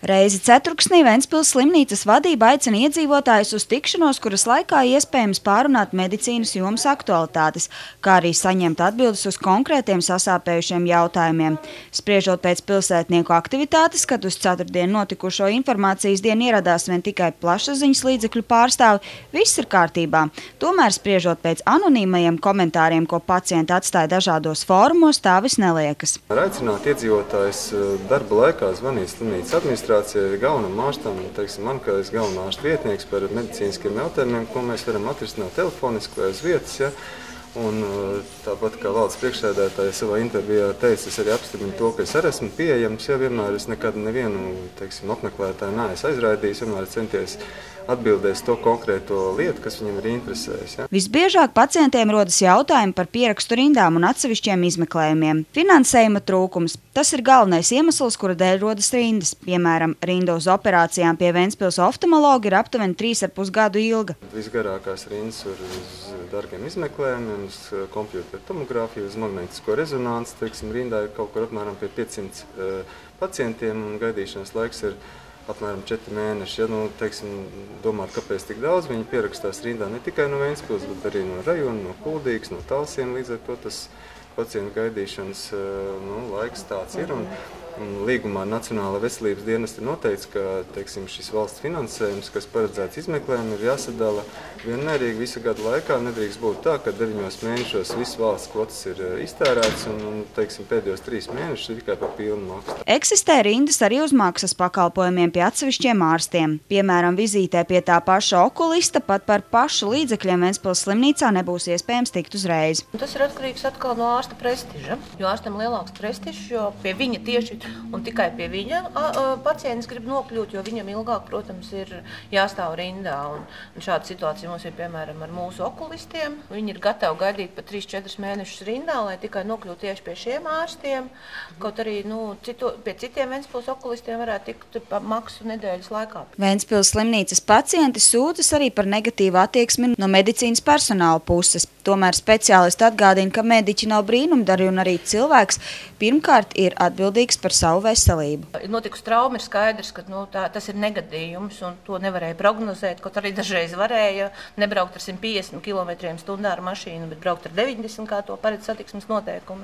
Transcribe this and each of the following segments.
Reizi ceturksnī Ventspils slimnīcas vadība aicina iedzīvotājus uz tikšanos, kuras laikā iespējams pārunāt medicīnas jomas aktualitātes, kā arī saņemt atbildes uz konkrētiem sasāpējušiem jautājumiem. Spriežot pēc pilsētnieku aktivitātes, kad uz ceturtdienu notikušo informācijas dienu ieradās vien tikai plašsaziņas līdzekļu pārstāvi, viss ir kārtībā. Tomēr, spriežot pēc anonīmajiem komentāriem, ko pacienti atstāja dažādos fórumos, tā vis neliekas. Aicināt iedzīvotājus darba laikā zvanīt slimnīcas administrācijai, galvenam ārstam, man kā galvenā ārsta vietnieks par medicīniskiem jautājumiem, ko mēs varam atrisināt telefoniski vai uz vietas. Ja? Un tāpat kā valdes priekšsēdētāja savā intervijā teica, es arī apstiprinu to, ka es arī esmu pieejams. Ja vienmēr es nekad nevienu apmeklētāju neesmu aizraidījis, vienmēr centies atbildēs to konkrēto lietu, kas viņam ir interesējis. Ja? Visbiežāk pacientiem rodas jautājumi par pierakstu rindām un atsevišķiem izmeklējumiem. Finansējuma trūkums – tas ir galvenais iemesls, kura dēļ rodas rindas. Piemēram, rinda uz operācijām pie Ventspils oftalmologa ir aptuveni 3,5 gadu ilga. Visgarākās rindas ir uz dārgiem izmeklējumiem, uz kompjūteru tomogrāfiju, uz magnētisko rezonanci. Rindā ir kaut kur apmēram pie 500 pacientiem un gaidīšanas laiks ir apmēram 4 mēneši. Ja, domāt, kāpēc tik daudz, viņi pierakstās rindā ne tikai no Ventspils, bet arī no rajona, no Kuldīgas, no Talsiem. Līdz ar to tas pacientu gaidīšanas laiks tāds ir. Un līgumā Nacionālā veselības dienesta ir noteikts, ka šis valsts finansējums, kas paredzēts izmeklējumam, ir jāsadala vienmērīgi visu gadu laikā. Nedrīkst būt tā, ka 9 mēnešos viss valsts kvotas ir iztērēts un pēdējos 3 mēnešus tikai par pilnu maksu. Eksistē rindas arī uz maksas pakalpojumiem pie atsevišķiem ārstiem. Piemēram, vizītē pie tā paša okulista pat par pašu līdzekļiem Ventspils slimnīcā nebūs iespējams tikt uzreiz. Tas ir atkarīgs atkal no ārsta prestiža, jo ārstam lielāks prestižs, jo pie viņa tieši un tikai pie viņa pacients grib nokļūt, jo viņam ilgāk, protams, ir jāstāv rindā. Un šāda situācija mums ir, piemēram, ar mūsu okulistiem. Viņi ir gatavi gaidīt pa 3-4 mēnešus rindā, lai tikai nokļūt tieši pie šiem ārstiem. Kaut arī pie citiem Ventspils okulistiem varētu tikt maksu nedēļas laikā. Ventspils slimnīcas pacienti sūdzas arī par negatīvu attieksmi no medicīnas personāla puses. Tomēr speciālisti atgādina, ka mediķi nav brīnumdari un arī cilvēks pirmkārt ir atbildīgs par savu veselību. Notikusi trauma, ir skaidrs, ka tas ir negadījums un to nevarēja prognozēt, kaut arī dažreiz varēja nebraukt ar 150 km/h ar mašīnu, bet braukt ar 90, kā to paredz satiksmes noteikumi.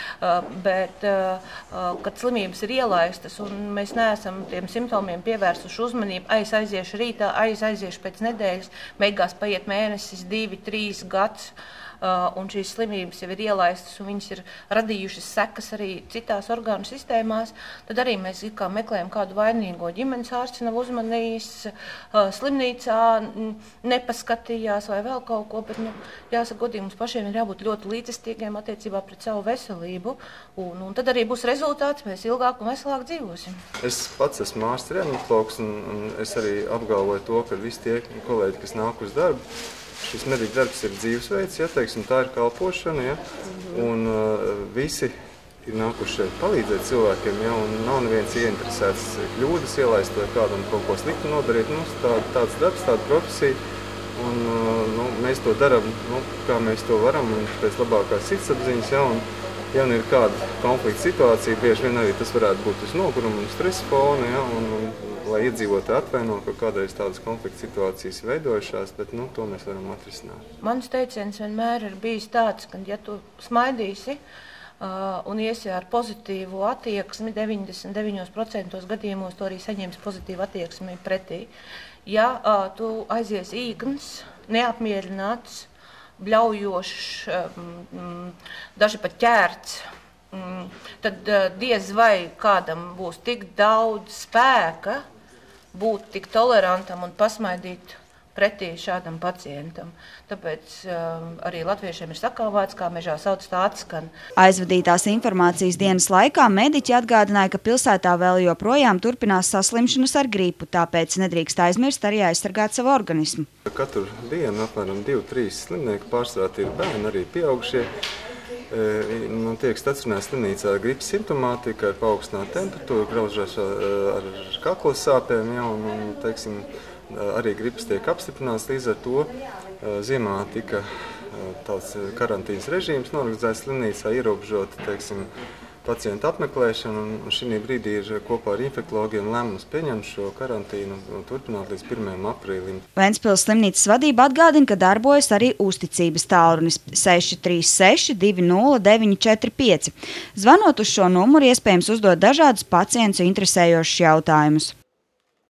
Bet, kad slimības ir ielaistas un mēs neesam tiem simptomiem pievērsuši uzmanību, aiziešu rītā, aiziešu pēc nedēļas, beigās paiet mēnesis, 2, 3 gads, un šīs slimības jau ir ielaistas un viņas ir radījušas sekas arī citās orgānu sistēmās, tad arī mēs meklējam kādu vainīgo. Ģimenes ārsts nav uzmanījis, slimnīcā nepaskatījās vai vēl kaut ko, bet jāsaka godīgi, mums pašiem ir jābūt ļoti līdzestīgiem attiecībā pret savu veselību, un tad arī būs rezultāts, mēs ilgāk un veselāk dzīvosim. Es pats esmu ārsts reanimatologs, un es arī apgalvoju to, ka visi tie kolēģi, kas nāk uz darbu, šis mediķa darbs ir dzīvesveids, ja, tā ir kalpošana, ja, un visi ir nākuši šeit palīdzēt cilvēkiem, ja, un nav neviens ieinteresēts kļūdas ielaist vai kādam kaut ko sliktu nodarīt. Mums tāds darbs, tāda profesija, un mēs to darām, kā mēs to varam, un pēc labākās sirdsapziņas, ja, un ja ir kāda konflikta situācija, bieži vien arī tas varētu būt uz noguruma un stresa fona, ja, un lai iedzīvotāji atvaino, ka kādreiz tādas konflikta situācijas veidojušās, bet to mēs varam atrisināt. Mans teiciens vienmēr ir bijis tāds, ka ja tu smaidīsi un iesi ar pozitīvu attieksmi, 99% gadījumos to arī saņems pozitīvu attieksmi pretī. Ja tu aizies īgns, neapmierināts, bļaujošs, daži pat ķērts, tad diez vai kādam būs tik daudz spēka būt tik tolerantam un pasmaidīt pretī šādam pacientam. Tāpēc arī latviešiem ir sakāvāts, kā mežā sauc, tā atskan. Aizvadītās informācijas dienas laikā mediķi atgādināja, ka pilsētā vēl joprojām turpinās saslimšanas ar gripu, tāpēc nedrīkst aizmirst arī aizsargāt savu organismu. Katru dienu apmēram 2-3 slimnieki, pārsvarā ir bērni, arī pieaugušie. Tiek stacionēti slimnīcā ar gripas simptomātika, ar paaugstinātu temperatūru, graužās ar kakla sāpēm, ja, un arī gripas tiek apstiprināts. Līdz ar to ziemā tika tāds karantīnas režīms norganizēts slimnīcā, ierobežot pacientu apmeklēšanu, un šī brīdī ir kopā ar infektologiem lēmums pieņemt šo karantīnu un turpināt līdz 1. aprīlim. Ventspils slimnīcas vadība atgādina, ka darbojas arī uzticības tālrunis 636 20 945. Zvanot uz šo numuru iespējams uzdot dažādus pacientus interesējošus jautājumus.